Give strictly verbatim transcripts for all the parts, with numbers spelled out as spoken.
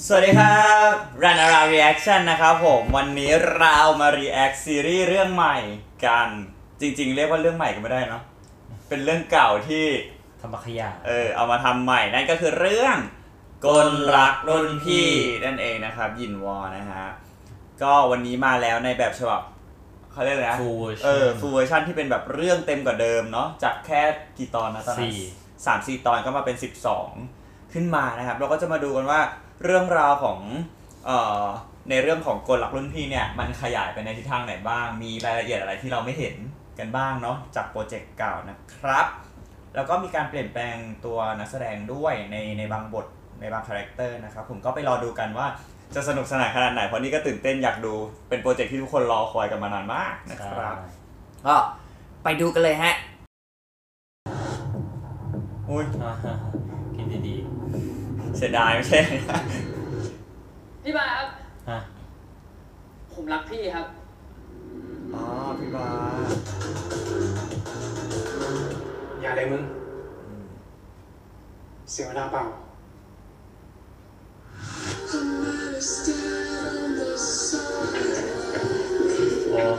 สวัสดีครับ Run Around Reaction นะครับผมวันนี้เรามา react ซีรีส์เรื่องใหม่กันจริงๆเรียกว่าเรื่องใหม่ก็ไม่ได้เนาะเป็นเรื่องเก่าที่ทำมาขยะเออเอามาทำใหม่นั่นก็คือเรื่องกลรักรุ่นพี่นั่นเองนะครับยินวอนะฮะก็วันนี้มาแล้วในแบบฉบับเขาเรียกอะไรนะเออ full version ที่เป็นแบบเรื่องเต็มกว่าเดิมเนาะจากแค่กี่ตอนนะตอนนั้นสามสี่ตอนก็มาเป็นสิบสองขึ้นมานะครับเราก็จะมาดูกันว่าเรื่องราวของเอ่อในเรื่องของกลรักรุ่นพี่เนี่ยมันขยายไปในทิศทางไหนบ้างมีรายละเอียดอะไรที่เราไม่เห็นกันบ้างเนาะจากโปรเจกต์เก่านะครับแล้วก็มีการเปลี่ยนแปลงตัวนักแสดงด้วยในในบางบทในบางคาแรคเตอร์นะครับผมก็ไปรอดูกันว่าจะสนุกสนานขนาดไหนเพราะนี่ก็ตื่นเต้นอยากดูเป็นโปรเจกต์ที่ทุกคนรอคอยกันมานานมากนะครับก็ไปดูกันเลยฮะอุ้ยกินดีๆเสียดายไม่ใช่พี่บาครับฮะผมรักพี่ครับอ๋อพี่บาอย่าเลยมึงเสียเวลาเปล่าโอ้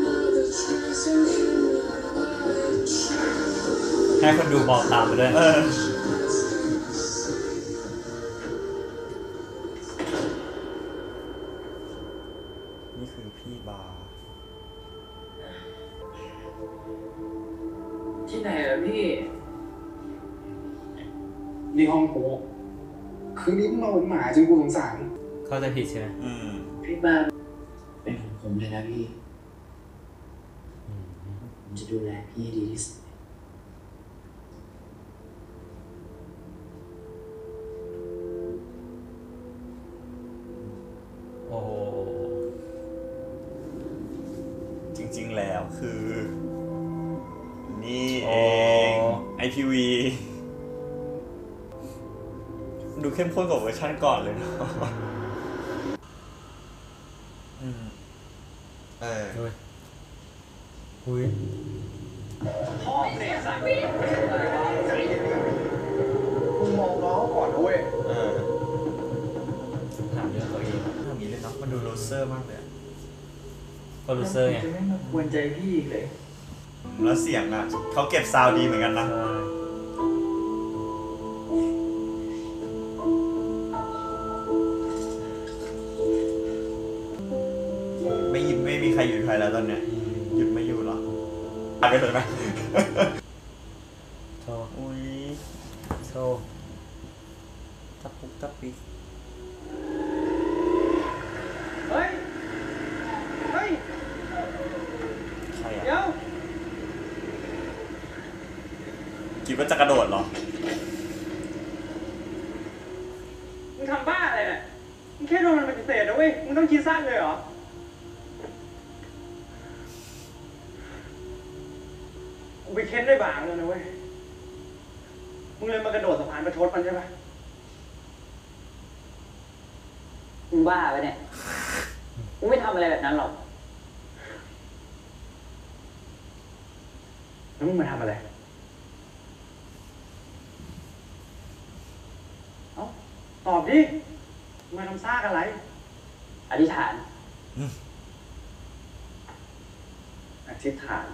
ให้คนดูบอกตามไปด้วยเออนี่คือพี่บาที่ไหนเหรอพี่นี่ห้องกูคืนนี้มึงนอนหมาจนกูสงสารเข้าใจผิดใช่ไหมอืมพี่บาเป็นของผมเลยนะพี่ผมจะดูแลพี่ดีที่สุดโอ้จริงๆแล้วคือนี่เอง ไอ พี วี ดูเข้มข้นกว่าเวอร์ชันก่อนเลยเนาะอืมเอออุ้ยพ่อเด็กสัตว์มึงมองน้องก่อนนะเว้ยเออถามเรื่องตัวเองทำนี้เลยเนาะมันดูโรเซอร์มากเลยก็โรเซอร์ไงจะไม่มาควรใจพี่อีกเลยแล้วเสียงอ่ะเขาเก็บซาวด์ดีเหมือนกันนะไม่หยุดไม่มีใครหยุดใครแล้วตอนเนี้ยหยุดไม่อยู่หรออ่านไปเลยไหมโธ่อุ้ยโธ่ตะปุกตะปิกเฮ้ยเฮ้ยใครอ่ะเดี๋ยวคิดว่าจะกระโดดเหรอมึงทำบ้าอะไรเนี่ยมึงแค่โดนมันปฏิเสธนะเว้ยมึงต้องคิดสั้นเลยเหรอกูไปเค้นด้วยบางเลยนะเว้ยมึงเลยมากระโดดสะพานประชดมันใช่ปะมึงบ้าไปเนี่ยมึงไม่ทำอะไรแบบนั้นหรอกแล้วมึงมาทำอะไรเอ้าตอบดิมาทำซ่ากันไรอธิษฐานอธิษฐาน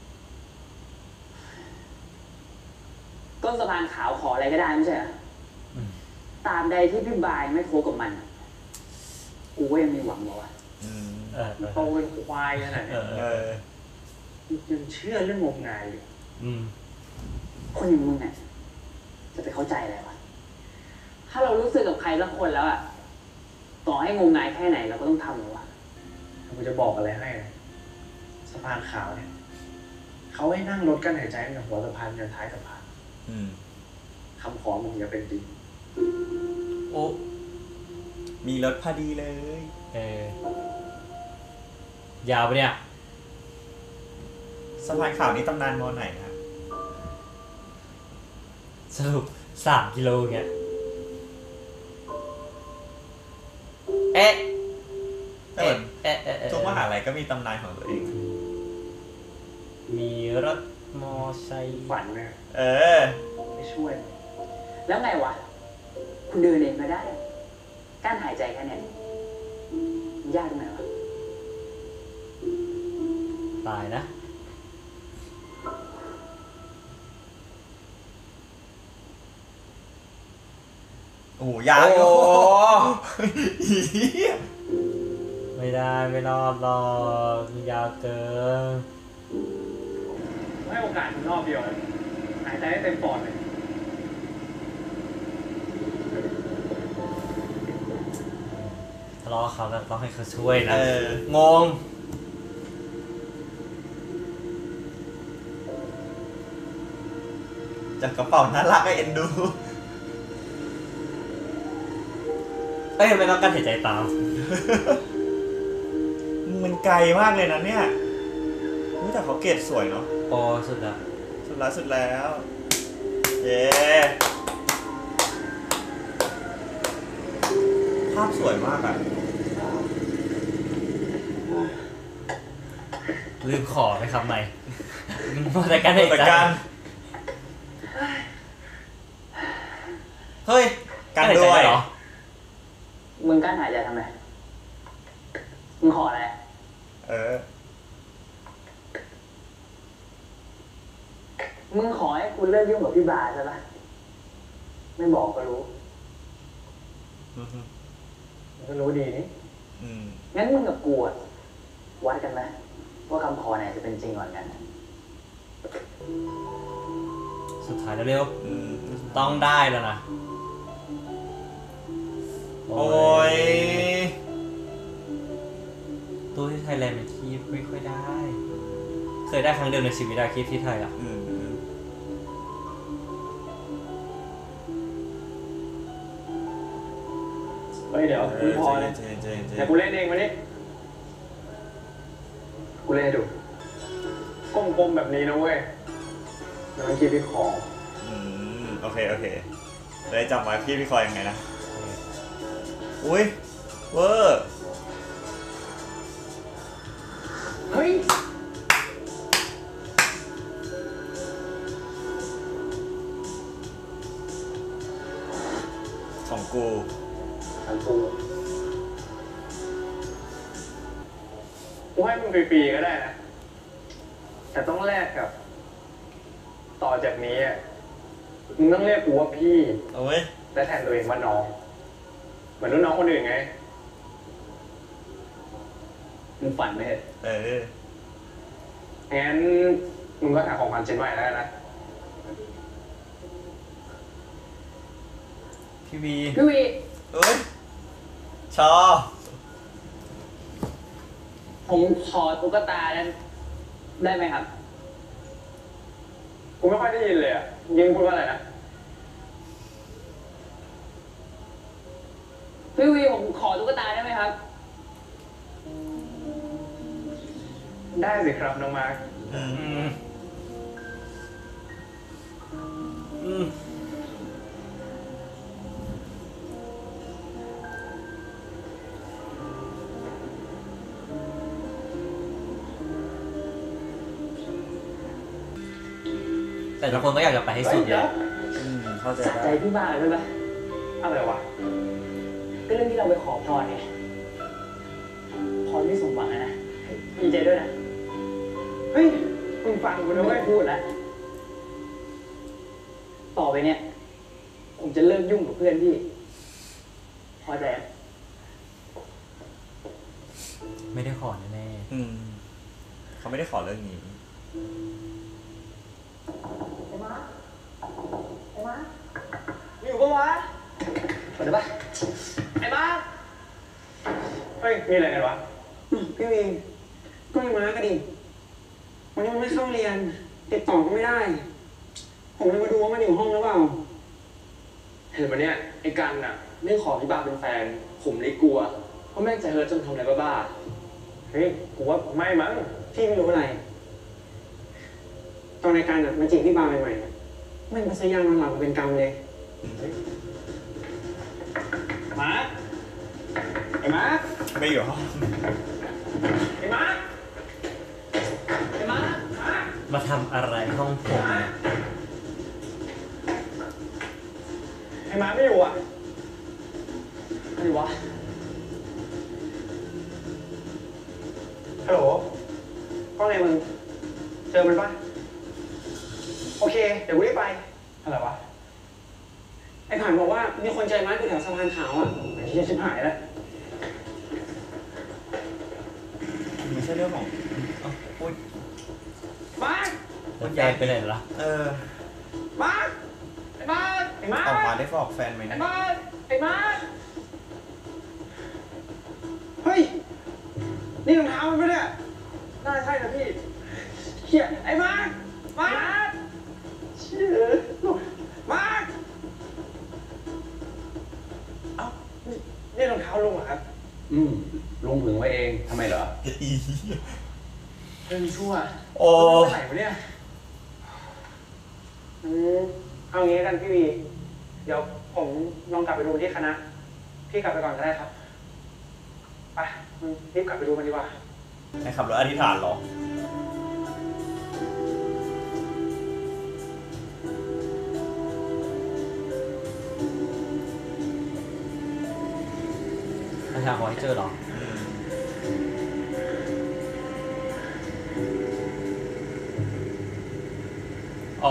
ต้นสะพานขาวขออะไรก็ได้ไม่ใช่เหรอตามใดที่พี่บายไม่โคกับมันกูก็ยังมีหวังวะโตเป็นควายขนาดนี้ยังเชื่อเรื่องงมงายอยู่คนอย่างมึงเนี่ยจะไปเข้าใจอะไรวะถ้าเรารู้สึกกับใครสักคนแล้วอะต่อให้งมงายแค่ไหนเราก็ต้องทำหรอวะกูจะบอกอะไรให้สะพานขาวเนี่ยเขาให้นั่งรถกันหายใจจากหัวสะพานจนท้ายสะพานคำขอมึงอย่าเป็นจริงโอ้มีรถพอดีเลยเออยาวไปเนี่ยสะพานข่าวนี้ตำนานมอไหนครับสรุปสามกิโลเงี้ยเอ๊ะเอ๊ะเอ๊ะทุกมหาลัยก็มีตำนานของตัวเองมีรถมอไซค์ฝันเนี่ยเออไม่ช่วยแล้วไงวะคุณเดินเองมาได้ใกั้นหายใจแค่เนี้ยยากตรงไหนวะตายนะโอ้โหยากอยู่ไม่ได้ไม่รอดหรอกยาวเกินให้โอกาสคุณรอบเดียวเลยหายใจให้เต็มปอดเลยทะเลาะกับเขาแล้วต้องให้เขาช่วยนะเอองงจากกระเป๋าน่ารักก็เอ็นดูเอ้ยไม่ต้องการหายใจตามมันไกลมากเลยนะเนี่ยนี่แต่เขาเกรดสวยเนาะโอ้สุดละสุดแล้วสุดแล้ว เย้ภาพสวยมากอ่ะลืมขอไหมครับไม่มาแต่การหายแต่ใจการเฮ้ยการหายด้ใจวยเหรอมึงกั้นหายใจทำไมมึงขออะไรเออมึงขอให้กูเลิกยุ่งกับพี่บาใช่ปะไม่บอกก็รู้อืมมันก็รู้ดีนี่อืมงั้นมึงกับกูอะวัดกันไหมว่าคำขอไหนจะเป็นจริงก่อนกันสุดท้ายแล้วเร็วอืมต้องได้แล้วนะโอ้ยตู้ที่ไทยแลนด์เป็นคีบไม่ค่อยได้ เคยได้ครั้งเดียวในชีวิตอะคีบที่ไทยอะอืมอืมเฮ้ยเดี๋ยวมึงพอเลยเจนเจนเจนเดี๋ยวกูเล่นเองมานี่กูเล่นให้ดูกลมๆแบบนี้นะเว้ยแล้วมันคิดที่คออืมโอเคโอเคได้จำไว้พี่พี่คอยยังไงนะ อุ้ยเวอร์เฮ้ยของกูทันกูกูให้มึงฟรีๆก็ได้นะ แต่ต้องแลกกับ ต่อจากนี้อ่ะมึงต้องเรียกกูว่าพี่โอ้ยและแทนตัวเองว่าน้อง เหมือนรุ่นน้องคนอื่นไงมึงฝันไหมเหรอเอองั้นมึงก็หาของขวัญชิ้นใหม่แล้วกันนะพี่วีพี่วีเอ้ย ชอบผมขอตุ๊กตานั้นได้ไหมครับกูไม่ค่อยได้ยินเลยอ่ะยิงพูดว่าอะไรนะพี่วีผมขอตุ๊กตาได้ไหมครับได้สิครับน้องมาร์คอืมอืมอืมแต่ทุกคนก็อยากจะไปให้สุดเลยอืมเข้าใจสะใจได้พี่บ้าเลยใช่ปะอะไรวะก็เรื่องที่เราไปขอพรไงพรไม่สมหวังอะนะดีใจด้วยนะเฮ้ย มึงฟังกูนะไม่เว้ยพูดแล้วต่อไปเนี่ย ผมจะเลิกยุ่งกับเพื่อนพี่ พอใจไหมไม่ได้ขอแน่อืมเขาไม่ได้ขอเรื่องนี้ไอ้มาไอ้มาอยู่ปะวะเปิดได้ปะไอ้มาร์คเฮ้ย มีอะไรกันวะพี่วีก็ไม่มาก็ดิวันนี้มันไม่เข้าเรียน ติดต่อก็ไม่ได้ ผมเลยมาดูว่ามันอยู่ห้องหรือเปล่าเห็นมันเนี่ยไอ้กันน่ะไม่ขอพี่บ้าเป็นแฟน ผมเลยกลัวเพราะแม่งจะเฮิร์ตจนทำอะไรบ้าๆเฮ้ย กูว่าไม่มั้งพี่ไม่รู้อะไร ตอนรายการอ่ะมาจีบพี่บาใหม่ๆอะแม่งมาซื้อยานอนหลับมาเป็นกรรมเลยมาร์คไอ้มาร์คไม่อยู่ห้องไอ้มาร์คไอ้มาร์คมาร์คๆมาทำอะไรห้องผมเนี่ยไอ้มาร์คไม่อยู่อ่ะอะไรวะฮัลโหลว่าไงมึง เจอมันปะโอเค เดี๋ยวกูรีบไปอะไรวะไอ้ผ่านบอกว่ามีคนใจร้ายอยู่แถวสะพานขาวอ่ะไอ้เหี้ยชิบหายแล้วไม่ใช่เรื่องของเอ้าพูดมาร์คแล้วแกไปไหนล่ะเออมาร์คไอ้มาร์คไอ้มาร์ออกมาคได้ฟอกแฟนไหมไอ้นะมาร์คไอ้มาร์คเฮ้ย นี่รองเท้ามันปะเนี่ยน่าใช่นะพี่เหี้ยไอ้มาร์คมาร์คเชี่ยมาร์คเอ้านี่นี่รองเท้าลุงเหรอครับอืมลุงถึงไว้เองทำไมเหรออีเรื่องชั่วโอ้ไปไหนวะเนี่ยอืมเอางี้กันพี่วีเดี๋ยวผมลองกลับไปดูที่คณะ พี่กลับไปก่อนก็ได้ครับ ไปมึงรีบกลับไปดูมันดีกว่าไอ้ขับรถอธิษฐานเหรออาจารย์บอกให้เจอเหรอ อ๋อ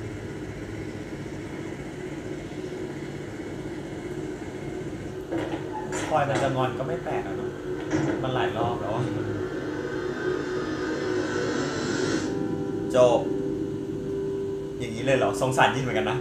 คอยมันจะงอนก็ไม่แปลกอะเนาะมันหลายรอบแล้วอะจบอย่างนี้เลยเหรอสงสารยินเหมือนกันนะ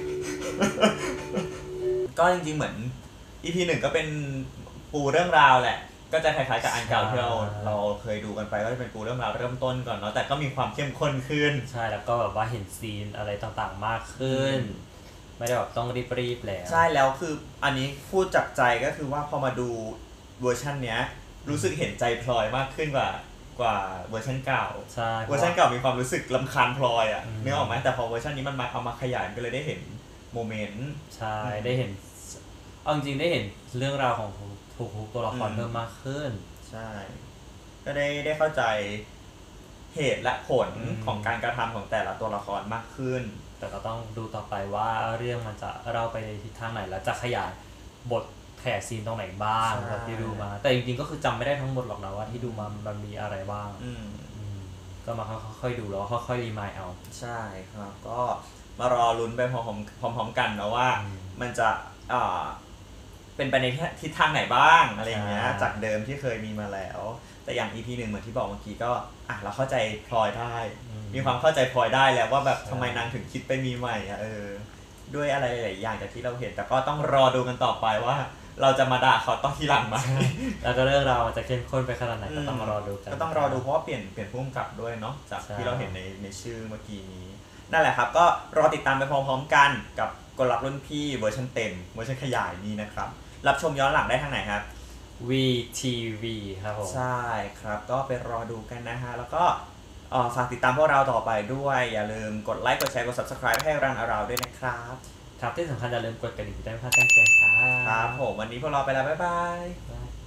ก็จริงๆเหมือน อี พี หนึ่งก็เป็นปูเรื่องราวแหละ ก็จะคล้ายๆกับอันเก่าที่เราเราเคยดูกันไปก็จะเป็นปูเรื่องราวเริ่มต้นก่อนเนาะแต่ก็มีความเข้มข้นขึ้นใช่แล้วก็แบบว่าเห็นซีนอะไรต่างๆมากขึ้น ไม่ได้แบบต้องรีบๆแล้วใช่แล้วคืออันนี้พูดจากใจก็คือว่าพอมาดูเวอร์ชันเนี้ยรู้สึกเห็นใจพลอยมากขึ้นกว่ากว่าเวอร์ชันเก่าใช่เวอร์ชันเก่ามีความรู้สึกรำคาญพลอยอ่ะอืมนึกออกไหมแต่พอเวอร์ชันนี้มันมาเอามาขยายก็เลยได้เห็นโมเมนต์ใช่ได้เห็นเอาจริงๆได้เห็นเรื่องราวของทุกๆตัวละครอืมเพิ่มมากขึ้นใช่ ก็ได้ได้เข้าใจเหตุและผลอืมของการกระทำของแต่ละตัวละครมากขึ้นแต่ก็ต้องดูต่อไปว่าเรื่องมันจะเล่าไปในทิศทางไหนแล้วจะขยายบทแขกซีนตรงไหนบ้างใช่แบบที่ดูมา แต่จริงๆก็คือจำไม่ได้ทั้งหมดหรอกนะว่าที่ดูมามันมีอะไรบ้างอืมอืมก็มาค่อยๆดูแล้วค่อยๆรีมายเอาใช่ครับ ก็มารอลุ้นไปพร้อมๆพร้อมๆกันนะว่าอืมมันจะอ่าเป็นไปในทิศทางไหนบ้างอะไรอย่างเงี้ยใช่จากเดิมที่เคยมีมาแล้ว แต่อย่าง อี พี หนึ่งเหมือนที่บอกเมื่อกี้ก็อ่ะเราเข้าใจพลอยได้ มีความเข้าใจพลอยได้แล้วว่าแบบทำไมนางถึงคิดไปมีใหม่อ่ะเออด้วยอะไรหลายๆอย่างจากที่เราเห็น แต่ก็ต้องรอดูกันต่อไปว่า เราจะมาด่าเขาต้องทีหลังไหมแล้วก็เรื่องราวมันจะเข้มข้นไปขนาดไหนก็ต้องรอดูกันก็ต้องรอดูเพราะว่าเปลี่ยนเปลี่ยนผู้กำกับด้วยเนาะจากใช่ที่เราเห็นในในชื่อเมื่อกี้นี้นั่นแหละครับก็รอติดตามไปพร้อมๆกันกับกลรักรุ่นพี่เวอร์ชันเต็มเวอร์ชันขยายนี้นะครับรับชมย้อนหลังได้ทางไหนครับวี ที วี ครับผมใช่ครับก็ไปรอดูกันนะฮะแล้วก็เอ่อฝากติดตามพวกเราต่อไปด้วยอย่าลืมกดไลค์กดแชร์กด ซับสไครบ์ ให้รันอาราวด้วยนะครับครับที่สำคัญอย่าลืมกดกระดิ่งแจ้งเตือนครับครับผมวันนี้พวกเราไปแล้วบ๊ายบายบ๊ายบาย